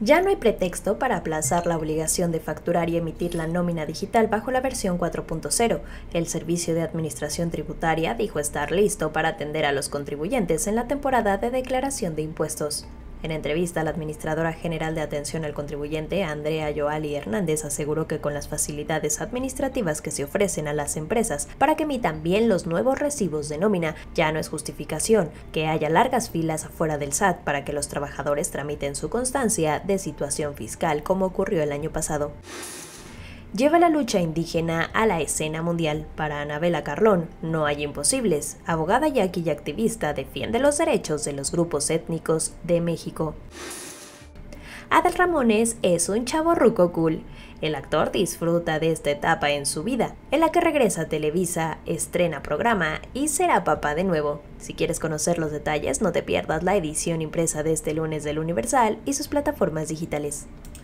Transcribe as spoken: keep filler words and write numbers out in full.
Ya no hay pretexto para aplazar la obligación de facturar y emitir la nómina digital bajo la versión cuatro punto cero. El Servicio de Administración Tributaria dijo estar listo para atender a los contribuyentes en la temporada de declaración de impuestos. En entrevista, la Administradora General de Atención al Contribuyente, Andrea Yoali Hernández, aseguró que con las facilidades administrativas que se ofrecen a las empresas para que emitan bien los nuevos recibos de nómina, ya no es justificación que haya largas filas afuera del S A T para que los trabajadores tramiten su constancia de situación fiscal, como ocurrió el año pasado. Lleva la lucha indígena a la escena mundial. Para Anabela Carlón, no hay imposibles. Abogada yaqui y activista, defiende los derechos de los grupos étnicos de México. Adal Ramones es un chavorruco cool. El actor disfruta de esta etapa en su vida, en la que regresa a Televisa, estrena programa y será papá de nuevo. Si quieres conocer los detalles, no te pierdas la edición impresa de este lunes del Universal y sus plataformas digitales.